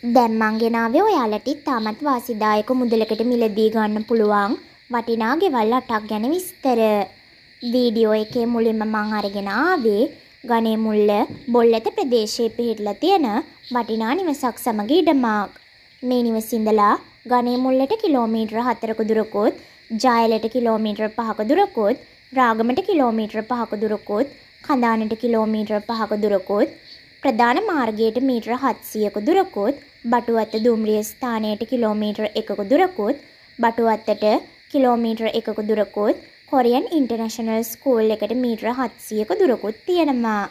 දැන් මං ගෙනාවේ ඔයාලට තාමත් වාසිදායක මුදලකට මිලදී ගන්න පුළුවන් වටිනා ගෙවල් 8ක් ගැන විස්තර. වීඩියෝ එකේ මුලින්ම මං අරගෙන ආවේ ගණේ මුල්ල බොල්ලත ප්‍රදේශයේ පිහිටලා තියෙන වටිනා නිවසක් සමග ඉඩමක්. මේ නිවස ඉඳලා ගණේ මුල්ලට කිලෝමීටර 4ක දුරකුත්, ජායලට කිලෝමීටර 5ක දුරකුත්, රාගමට කිලෝමීටර 5ක දුරකුත්, කඳානට කිලෝමීටර 5ක දුරකුත්, ප්‍රධාන මාර්ගයට මීටර 700ක දුරකුත්, බටුවත්ත දුම්රිය ස්ථානයට කිලෝමීටර 1ක දුරකුත්, බටුවත්තට කිලෝමීටර 1ක දුරකුත්, කොරියන් ඉන්ටර්නැෂනල් ස්කූල් එකට මීටර 700ක දුරකුත් තියෙනවා.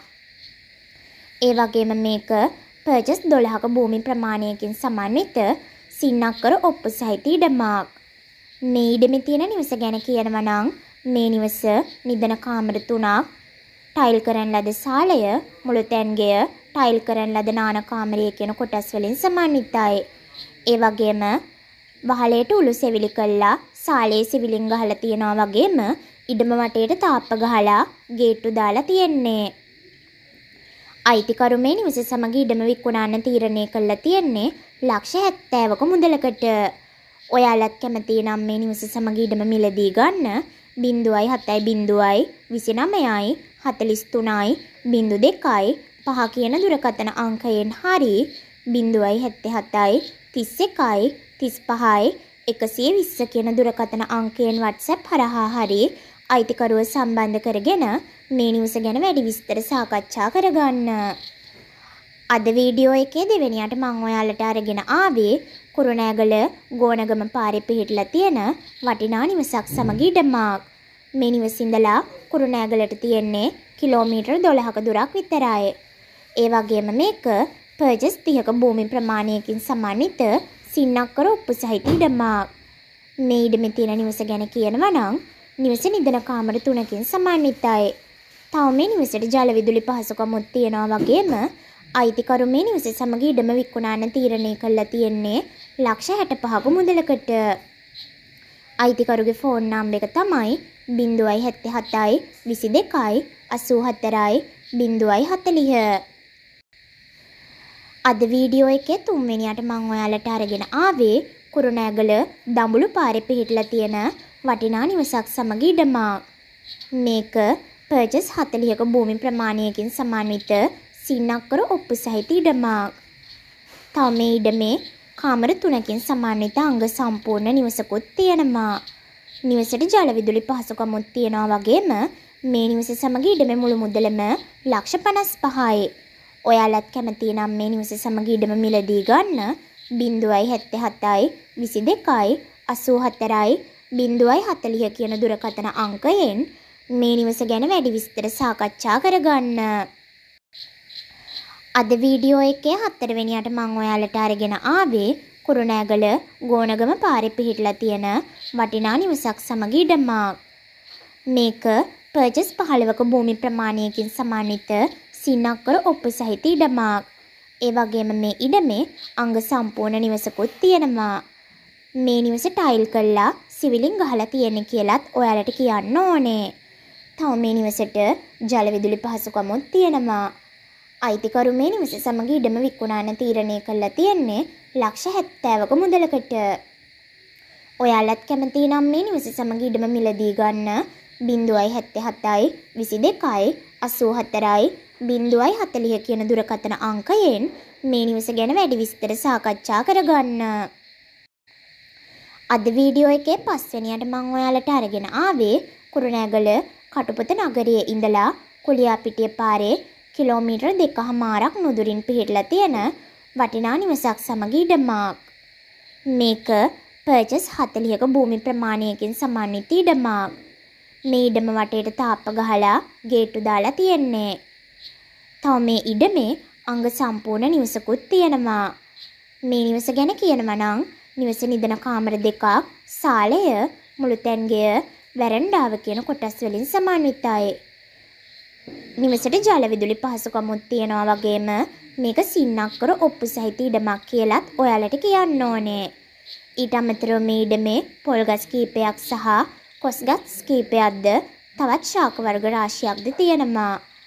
ඒ වගේම මේක පර්චස් 12ක භූමි ප්‍රමාණයකින් සමන්විත සින්නක්කර ඔප්පු සහිත ඉඩමක්. මේ ඉඩමේ තියෙන නිවස ගැන කියනවා නම් මේ නිවස නිදන කාමර 3ක්, ටයිල් කරන ලද සාලය, මුළු තැන්ගෙය ටයිල් කරන ලද නාන කාමරය කියන කොටස් වලින් සමන්විතයි. ඒ වගේම වහලයට උළු සෙවිලි කළා, සාලේ සිවිලින් ගහලා තියනවා වගේම ඉඩම වටේට තාප්ප ගහලා ගේට්ටු දාලා තියෙන්නේ. අයිතිකරු මේ නිවස සමග ඉඩම විකුණන්න තීරණය කළා තියෙන්නේ ලක්ෂ 70ක මුදලකට. ඔයාලත් කැමති නම් මේ නිවස සමග ඉඩම මිලදී ගන්න 0.7 29 43යි 02යි 5 කියන දුරකථන අංකයෙන් හරි 0.77යි 31යි 35යි 120 කියන දුරකථන අංකයෙන් WhatsApp හරහා හරි අයිතිකරුව සම්බන්ධ කරගෙන මේ නිවස ගැන වැඩි විස්තර සාකච්ඡා කරගන්න. අද වීඩියෝ එකේ දෙවෙනියට මම ඔයාලට අරගෙන ආවේ කුරුණෑගල ගෝනගම පාරේ පිහිටලා තියෙන වටිනා නිවසක් සමග ඉඩමක්. මේ නිවස ඉඳලා කුරුණෑගලට තියෙන්නේ කිලෝමීටර 12ක දුරක් විතරයි. ඒ වගේම මේක පර්චස් 30ක භූමි ප්‍රමාණයකින් සමන්විත සින්නක්කර ඔප්පු සහිත ඉඩමක්. මේ ඉඩමේ තියෙන නිවස ගැන කියනවා නම් නිවස නිදන කාමර 3කින් සමන්විතයි. තව මේ නිවසට ජල විදුලි පහසුකමුත් තියෙනවා වගේම අයිතිකරු මේ නිවස සමග ඉඩම විකුණන්න තීරණය කළා තියෙන්නේ ලක්ෂ 65ක මුදලකට. අයිතිකරුගේ ෆෝන් නම්බර් එක තමයි 077යි 22යි 84යි 040. අද වීඩියෝ එකේ තුන්වෙනියට මම ඔයාලට අරගෙන ආවේ කුරුණෑගල දඹුලු පාරේ පිහිටලා තියෙන වටිනා නිවසක් සමග ඉඩමක්. මේක පර්චස් 40ක භූමි ප්‍රමාණයකින් සමන්විත සින්නක්කර ඔප්පු සහිත ඉඩමක්. තව මේ ඉඩමේ කාමර 3කින් සමන්විත අංග සම්පූර්ණ නිවසකුත් තියෙනවා. නිවසට ජල විදුලි පහසුකමුත් තියෙනවා වගේම මේ නිවස සමග ඉඩමේ මුළු මුදලම ලක්ෂ 55යි. ඔයාලත් කැමති නම් මේ නිවස සමග ඉඩම මිලදී ගන්න 0.77යි 22යි 84යි 0.40 කියන දුරකථන අංකයෙන් මේ නිවස ගැන වැඩි විස්තර සාකච්ඡා කරගන්න. අද වීඩියෝ එකේ 4 වෙනියට මම ඔයාලට අරගෙන ආවේ කුරුණෑගල ගෝනගම පාරේ පිහිටලා තියෙන වටිනා නිවසක් සමග ඉඩමක්. මේක පර්චස් 15ක භූමි ප්‍රමාණයකින් සමන්විත සින්නක්කර ඔප්පු සහිත ඉඩමක්. ඒ වගේම මේ ඉඩමේ අංග සම්පූර්ණ නිවසකුත් තියෙනවා. මේ නිවස ටයිල් කළා සිවිලින් ගහලා තියෙන්නේ කියලාත් ඔයාලට කියන්න ඕනේ. තව මේ නිවසට ජල විදුලි පහසුකමුත් තියෙනවා. අයිතිකරු මේ නිවස සමග ඉඩම විකුණන්න තීරණය කළා තියෙන්නේ ලක්ෂ 70ක මුදලකට. ඔයාලත් කැමති නම් මේ නිවස සමග ඉඩම මිලදී ගන්න 0.77යි 22යි 84යි 0.40 කියන දුරකථන අංකයෙන් මේ නිවස ගැන වැඩි විස්තර සාකච්ඡා කරගන්න. අද වීඩියෝ එකේ 5 වෙනියට මම ඔයාලට අරගෙන ආවේ කුරුණෑගල කටුපොත නගරයේ ඉඳලා කුලියාපිටිය පාරේ කිලෝමීටර 2කමාරක් නුදුරින් පිහිටලා තියෙන වටිනා නිවසක් සමග ඉඩමක්. මේක පර්චස් 40ක භූමි ප්‍රමාණයකින් සමන්විත ඉඩමක්. මේ ඉඩම වටේට තාප්ප ගහලා ගේට්ටු දාලා තියෙන්නේ. තව මේ ඉඩමේ අංග සම්පූර්ණ නිවසකුත් තියෙනවා. මේ නිවස ගැන කියනවා නම් නිවස නිදන කාමර 2ක්, සාලය, මුළු තැන්ගෙය, වැරන්ඩාව කියන කොටස් වලින් සමන්විතයි. නිවසට ජල විදුලි පහසුකමුත් තියෙනවා වගේම මේක සින්නක්කර ඔප්පු සහිත ඉඩමක් කියලාත් ඔයාලට කියන්න ඕනේ. ඊට අමතරව මේ ඉඩමේ පොල්ගස් කීපයක් සහ කොස්ගස් කීපයක්ද තවත් ශාක වර්ග රාශියක්ද තියෙනවා.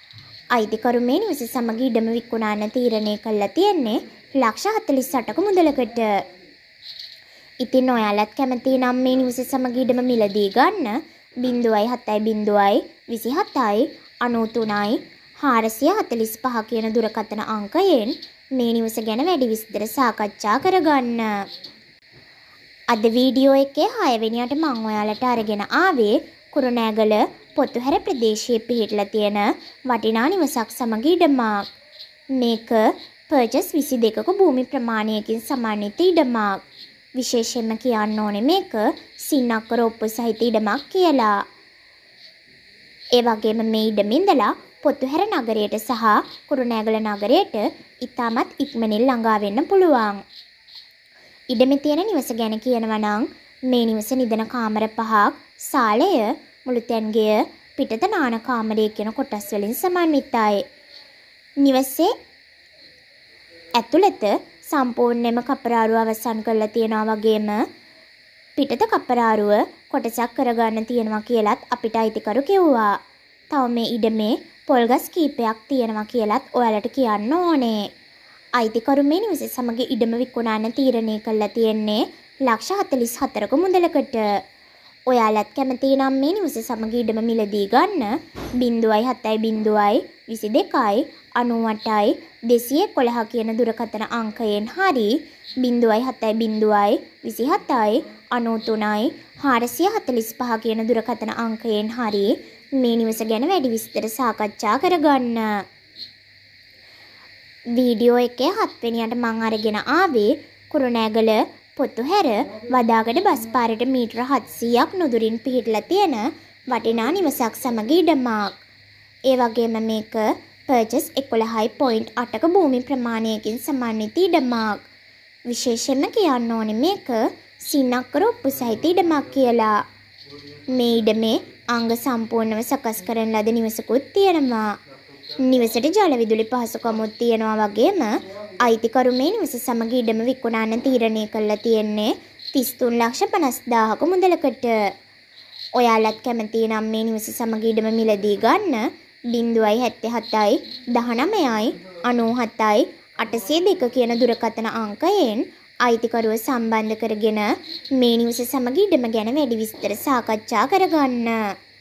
අයිතිකරු මේ නිවස සමග ඉඩම විකුණන්න තීරණය කළා තියෙන්නේ ලක්ෂ 48ක මුදලකට. ඉතින් ඔයාලත් කැමති නම් මේ නිවස සමග ඉඩම මිලදී ගන්න 070 27 93 445 කියන දුරකථන අංකයෙන් මේ නිවස ගැන වැඩි විස්තර සාකච්ඡා කරගන්න. අද වීඩියෝ එකේ 6 වෙනියට මම ඔයාලට අරගෙන ආවේ කුරුණෑගල පොතුහැර ප්‍රදේශයේ පිහිටලා තියෙන වටිනා නිවසක් සමග ඉඩමක්. මේක පර්චස් 22ක භූමි ප්‍රමාණයකින් සමන්විත ඉඩමක්. විශේෂයෙන්ම කියන්න ඕනේ මේක සින්නක්කර ඔප්පු සහිත ඉඩමක් කියලා. ඒ වගේම මේ ඉඩමින්දලා පොතුහැර නගරයට සහ කුරුණෑගල නගරයට ඉතාමත් ඉක්මනින් ළඟා වෙන්න පුළුවන්. ඉඩමේ තියෙන නිවස ගැන කියනවා නම් මේ නිවස නිදන කාමර 5ක්, සාලය, මුළුතැන්ගෙය, පිටත නාන කාමරය කියන කොටස් වලින් සමන්විතයි. නිවසේ ඇතුළත සම්පූර්ණයෙන්ම කපරාරුව අවසන් කරලා තියෙනවා වගේම පිටත කපරාරුව කොටසක් කරගන්න තියෙනවා කියලත් අපිට අයිතිකරු කිව්වා. තව මේ ඉඩමේ පොල්ගස් කීපයක් තියෙනවා කියලත් ඔයාලට කියන්න ඕනේ. අයිතිකරු මේ නිවස සමග ඉඩම විකුණන්න තීරණය කළා තියෙන්නේ ලක්ෂ 44ක මුදලකට. ඔයාලත් කැමති නම් මේ නිවස සමග ඉඩම මිලදී ගන්න 070 22 98 211 කියන දුරකථන අංකයෙන් හරි 070 27 93 445 කියන දුරකථන අංකයෙන් හරි මේ නිවස ගැන වැඩි විස්තර සාකච්ඡා කරගන්න. වීඩියෝ එකේ 7 වෙනියට මම අරගෙන ආවේ කුරුණෑගල පොතුහැර වදාගඩ බස් පාරට මීටර 700ක් නුදුරින් පිහිටලා තියෙන වටිනා නිවසක් සමග ඉඩමක්. ඒ වගේම මේක පර්චස් 11.8ක භූමි ප්‍රමාණයකින් සමන්විත ඉඩමක්. විශේෂයෙන්ම කියන්න ඕනේ මේක සින්නක්කර ඔප්පු සහිත ඉඩමක් කියලා. මේ ඉඩමේ අංග සම්පූර්ණව සකස් කරන ලද නිවසකුත් තියෙනවා. නිවසට ජල විදුලි පහසුකමුත් තියෙනවා වගේම අයිතිකරු මේ නිවස සමග ඉඩම විකුණන්න තීරණය කළා තියෙන්නේ 33,50,000ක මුදලකට. ඔයාලත් කැමති නම් මේ නිවස සමග ඉඩම මිලදී ගන්න 077 19 97 802 කියන දුරකථන අංකයෙන් අයිතිකරුව සම්බන්ධ කරගෙන මේ නිවස සමග ඉඩම ගැන වැඩි විස්තර සාකච්ඡා කරගන්න.